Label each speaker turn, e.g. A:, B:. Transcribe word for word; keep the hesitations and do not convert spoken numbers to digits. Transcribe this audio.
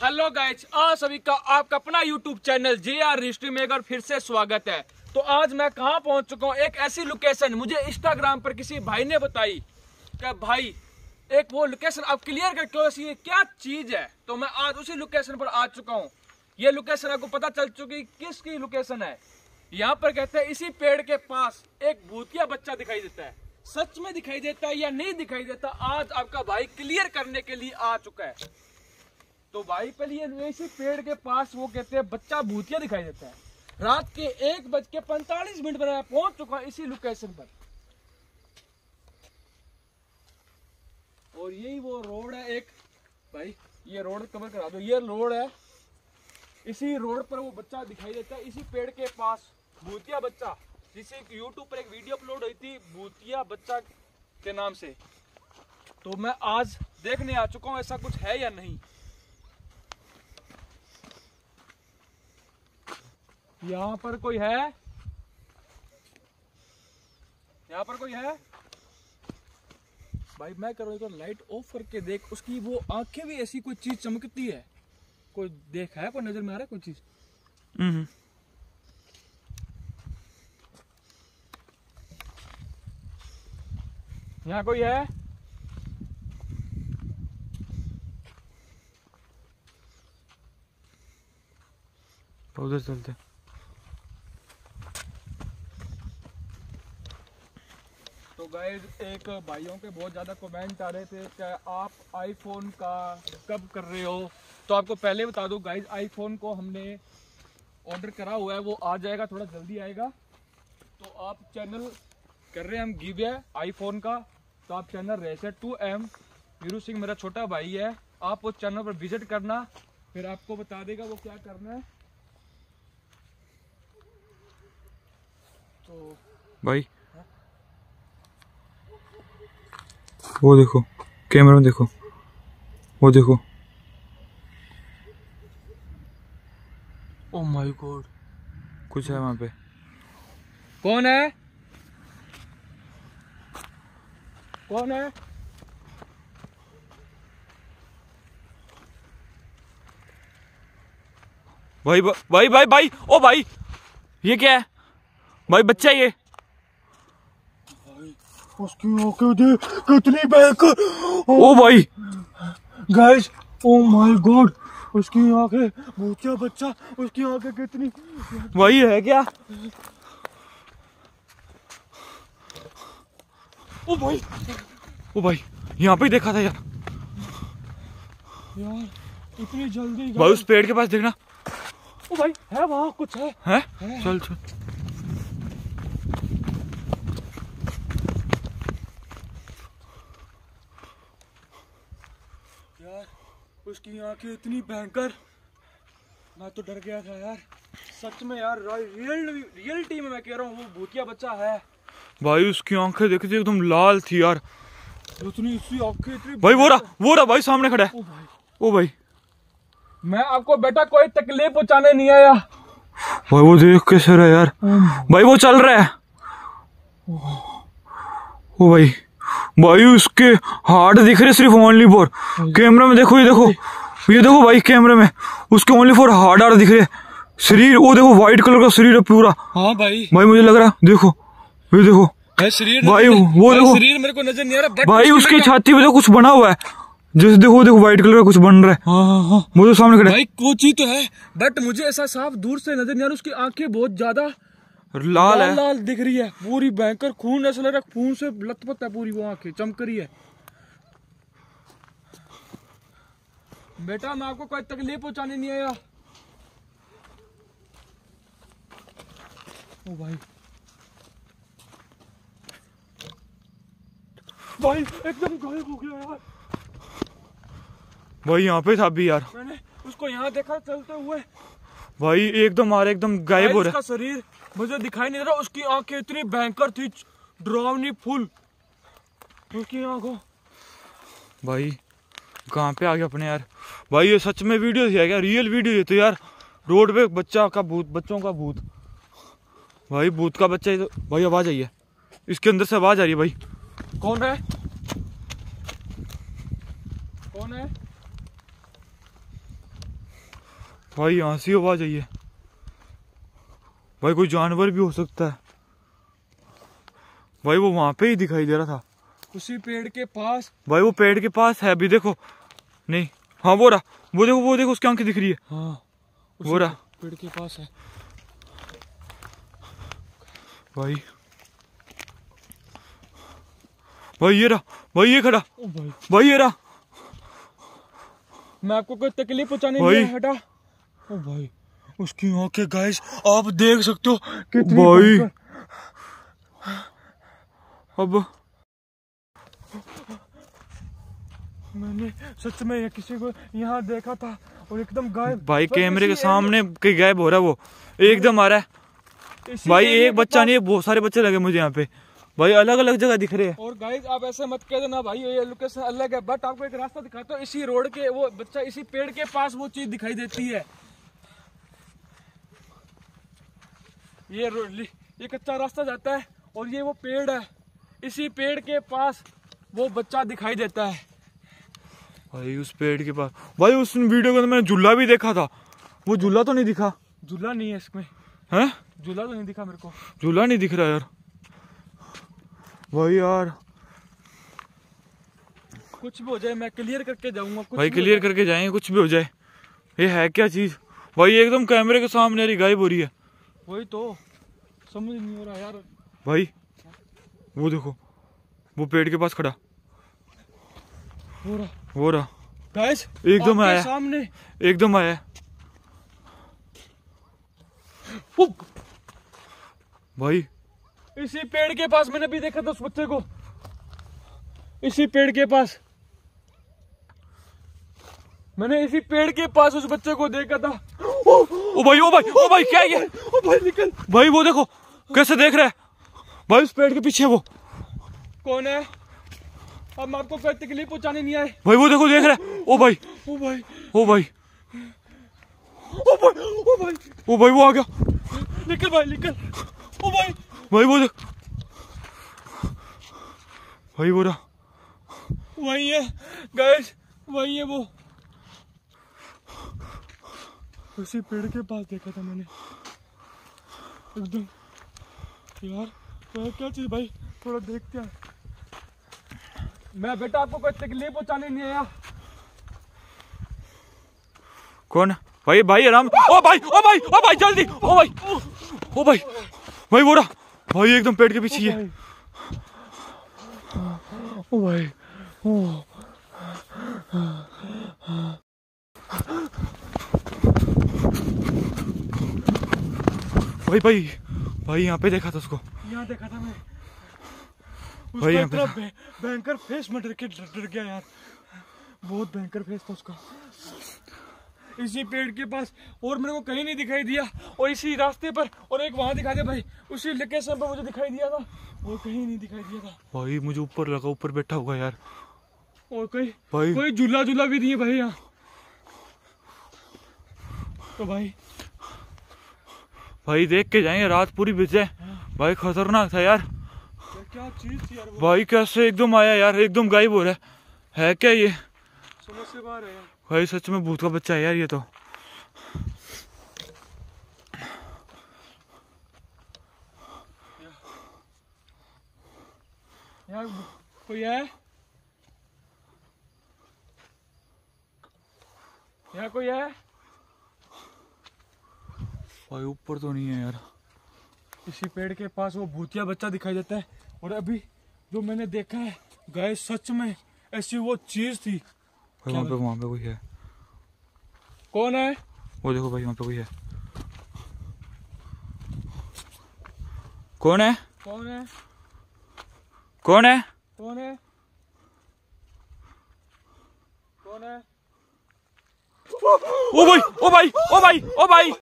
A: Hello guys, आज सभी का आपका अपना YouTube channel J R history में एक बार फिर से स्वागत है। तो आज मैं कहां पहुंच चुका हूं, एक ऐसी लोकेशन मुझे इंस्टाग्राम पर किसी भाई ने बताई कि भाई एक वो लोकेशन आप क्लियर करके ये क्या चीज है। तो मैं आज उसी लोकेशन पर आ चुका हूं। ये लोकेशन आपको पता चल चुकी किसकी लोकेशन है। यहाँ पर कहते हैं इसी पेड़ के पास एक भूतिया बच्चा दिखाई देता है। सच में दिखाई देता है या नहीं दिखाई देता, आज आपका भाई क्लियर करने के लिए आ चुका है। तो भाई पहले इसी पेड़ के पास वो कहते हैं बच्चा भूतिया दिखाई देता है। रात के एक बज के पैंतालीस मिनट पर मैं पहुंच चुका हूं इसी लोकेशन पर। और यही वो रोड है एक, भाई ये रोड कवर करा दो। ये रोड है, इसी रोड पर वो बच्चा दिखाई देता है, इसी पेड़ के पास भूतिया बच्चा, जिसे यूट्यूब पर एक वीडियो अपलोड हुई थी भूतिया बच्चा के नाम से। तो मैं आज देखने आ चुका हूं ऐसा कुछ है या नहीं। यहाँ पर कोई है? यहाँ पर कोई है? भाई मैं कर रहा हूँ लाइट ऑफ करके देख, उसकी वो आंखें भी ऐसी कोई चीज चमकती है। कोई देखा है, कोई नजर में आ रहा है कोई चीज? हम्म यहाँ कोई है? उधर चलते। तो गाइस एक भाइयों के बहुत ज़्यादा कमेंट आ रहे थे कि आप आईफोन का कब कर रहे हो। तो आपको पहले बता दूं गाइस, आईफोन को हमने ऑर्डर करा हुआ है, वो आ जाएगा, थोड़ा जल्दी आएगा। तो आप चैनल कर रहे हैं हम गिव है आईफोन का। तो आप चैनल रेसेट टू एम वीरू सिंह मेरा छोटा भाई है, आप उस चैनल पर विजिट करना, फिर आपको बता देगा वो क्या करना है। तो
B: भाई वो देखो, कैमरा में देखो, वो देखो।
A: ओह माय गॉड,
B: कुछ है वहां पे।
A: कौन है? कौन है?
B: भाई भाई भाई भाई ओ भाई, ये क्या है भाई? बच्चा है ये।
C: उसकी आंखें देख कितनी भयंकर।
B: ओ भाई
C: गाइस, ओ माय गॉड, उसकी आंखें, भूतिया बच्चा, उसकी आंखें कितनी।
B: भाई है क्या?
A: ओ भाई,
B: ओ भाई यहाँ पे ही देखा था यार।
A: यार इतनी जल्दी
B: भाई उस पेड़ के पास देखना।
A: ओ भाई है वहाँ कुछ है,
B: है?
A: है।
B: चल चल।
A: यार उसकी आंखें इतनी भयंकर, मैं तो डर गया था यार। सच में यार, रियल रियलिटी में मैं कह रहा हूँ वो भूतिया बच्चा है।
B: भाई उसकी आंखें देखी थी एकदम लाल थी यार।
A: इतनी उसकी आंखें इतनी
B: भाई वो रहा, वो रहा भाई, सामने खड़ा है।
A: ओ भाई,
B: ओ भाई
A: मैं आपको बेटा कोई तकलीफ पहुंचाने नहीं आया।
B: भाई वो देख कैसे रहा यार। भाई वो चल रहा है। ओ भाई, भाई उसके हार्ट दिख रहे सिर्फ ओनली फॉर। कैमरा में देखो, ये देखो, ये देखो भाई कैमरे में उसके ओनली फॉर हार्ट हार्ट दिख रहे। शरीर वो देखो, व्हाइट कलर का शरीर है पूरा।
A: हाँ भाई,
B: भाई मुझे लग रहा है, देखो ये देखो
A: शरीर
B: भाई, वो देखो
A: शरीर मेरे को नजर नहीं आ रहा।
B: भाई उसकी छाती पे तो कुछ बना हुआ है, जैसे देखो देखो व्हाइट कलर का कुछ बन रहा है।
A: हाँ हाँ हाँ,
B: वो तो सामने खड़ा है।
A: भाई वो चीज तो है, बट मुझे ऐसा साफ दूर से नजर नहीं आ रहा। उसकी आंखें बहुत ज्यादा
B: लाल
A: लाल
B: है,
A: लाल दिख रही है, पूरी भयंकर। खून ऐसा लग रहा है, खून से लथपथ है पूरी वो आंखें, चमक रही है। बेटा मैं आपको कोई तकलीफ पहुंचाने नहीं आया। ओ भाई, भाई एकदम गायब हो गया यार।
B: भाई यहाँ पे था अभी यार।
A: मैंने उसको यहाँ देखा चलते हुए।
B: भाई एकदम आ रहा, एकदम गायब हो रहा है।
A: उसका शरीर मुझे दिखाई नहीं दे रहा, उसकी आंखें इतनी भयंकर थी, डरावनी फुल उसकी आंखों।
B: भाई कहाँ पे आ गया अपने यार। भाई ये सच में वीडियो थी क्या? रियल वीडियो है तो यार। रोड पे बच्चा का भूत, बच्चों का भूत। भाई भूत का बच्चा है तो भाई आवाज आई है, इसके अंदर से आवाज आ रही है। भाई
A: कौन है? कौन है?
B: भाई यहाँ से आवाज आई है। भाई कोई जानवर भी हो सकता है। भाई वो वहां पे ही दिखाई दे रहा था,
A: उसी पेड़ के पास।
B: भाई वो पेड़ के पास है अभी, देखो। नहीं, हाँ वो रहा, वो देखो, वो देखो उसकी आंखें दिख रही है।
A: हाँ
B: वो रहा,
A: पेड़ के पास है।
B: भाई भाई ये रहा, भाई ये खड़ा,
A: ओ भाई
B: भाई ये रहा।
A: मैं आपको कोई तकलीफ पहुंचाने
B: भाई।
A: नहीं आया, हटा।
C: ओ भाई उसकी आंखें गाइस आप देख सकते हो कितनी
B: भाई
C: भयंकर।
B: अब
C: मैंने सच में ये किसी को यहाँ देखा था और एकदम गायब।
B: भाई कैमरे के
A: इसी
B: सामने कहीं गायब हो रहा है वो, एकदम आ रहा है।
A: इसी
B: भाई
A: एरिया
B: एक
A: के
B: बच्चा
A: पास-
B: नहीं, बहुत सारे बच्चे लगे मुझे यहाँ पे। भाई अलग अलग जगह दिख रहे हैं।
A: और गाइस आप ऐसे मत कह देना भाई, ये लोकेशन अलग है, बट आपको एक रास्ता दिखाता हूँ। इसी रोड के वो बच्चा, इसी पेड़ के पास वो चीज दिखाई देती है। ये रोड, ये कच्चा रास्ता जाता है और ये वो पेड़ है, इसी पेड़ के पास वो बच्चा दिखाई देता है।
B: भाई उस पेड़ के पास, भाई उस वीडियो के अंदर मैंने झूला भी देखा था, वो झूला तो नहीं दिखा
A: झूला नहीं है इसमें,
B: है?
A: झूला तो नहीं दिखा मेरे को।
B: झूला नहीं दिख रहा यार। भाई यार
A: कुछ भी हो जाए मैं क्लियर करके जाऊंगा। कुछ
B: भाई
A: भी हो
B: क्लियर
A: जाए।
B: करके जाएंगे, कुछ भी हो जाए। ये है क्या चीज? भाई एकदम कैमरे के सामने यार गायब हो रही है।
A: वही तो समझ नहीं हो रहा यार।
B: भाई वो देखो, वो पेड़ के पास खड़ा,
A: हो रहा
B: वो रहा,
A: गाइस
B: एकदम आया,
A: सामने।
B: एकदम आया। भाई
A: इसी पेड़ के पास मैंने भी देखा था उस बच्चे को, इसी पेड़ के पास मैंने इसी पेड़ के पास उस बच्चे को देखा था।
B: ओ, ओ भाई, ओ भाई, ओ भाई क्या है ये?
A: ओ भाई निकल।
B: भाई वो देखो कैसे देख रहा है। भाई उस पेड़ के पीछे वो
A: कौन है? अब मैं आपको कोई तकलीफ पहुंचाने नहीं आए।
B: भाई, वो देखो देख रहा है। ओ भाई,
A: ओ भाई,
B: ओ भाई,
A: ओ भाई, ओ भाई,
B: ओ भाई वो आ गया।
A: निकल भाई निकल। ओ भाई,
B: भाई वो देख, भाई वो रहा।
A: वही है गाइस, वही है वो। उसी पेड़ के पास देखा था मैंने एकदम। यार तो क्या चीज भाई, थोड़ा देखते हैं। मैं बेटा आपको कोई तकलीफ पहुंचाने नहीं आया।
B: कौन? भाई भाई आराम। ओ भाई, ओ भाई, ओ भाई जल्दी, ओ भाई, ओ भाई, भाई वो रहा। भाई एकदम पेड़ के पीछे ही है।
C: ओ भाई, ओ
B: भाई भाई भाई यहाँ पे देखा था उसको।
C: यहाँ देखा था मैं।
B: भाई
C: उसका
B: यहाँ पे
C: इतना भय- भयंकर फेस में डर के डर गया यार, बहुत भयंकर फेस था उसका।
A: इसी पेड़ के पास, और मेरे को कहीं नहीं दिखाई दिया। और इसी रास्ते पर, और एक वहां दिखा दे भाई, उसी लोकेशन पर मुझे दिखाई दिया था, और कहीं नहीं दिखाई दिया था।
B: भाई मुझे ऊपर लगा, ऊपर बैठा होगा यार।
A: और कोई
B: भाई
A: कोई झूला झूला भी नहीं है भाई यहाँ। तो भाई
B: भाई देख के जाएंगे, रात पूरी बीत जाए। भाई खतरनाक था यार।
A: क्या, क्या चीज थी यार वो,
B: भाई कैसे एकदम आया यार, एकदम गायब हो रहा है। है क्या ये?
A: समझ से बाहर है यार।
B: भाई सच में भूत का बच्चा है यार ये तो।
A: यार कोई है? यहाँ कोई है?
B: भाई ऊपर तो नहीं है यार।
A: इसी पेड़ के पास वो भूतिया बच्चा दिखाई देता है। और अभी जो मैंने देखा है गाइस, सच में ऐसी वो चीज थी।
B: भाई वहाँ पे, वहाँ पे कोई है।
A: कौन है?
B: वो देखो भाई वहाँ पे कोई है। कौन है?
A: कौन है?
B: कौन है?
A: कौन है? कौन है?
B: ओ भाई, ओ भाई, ओ भाई, ओ भाई।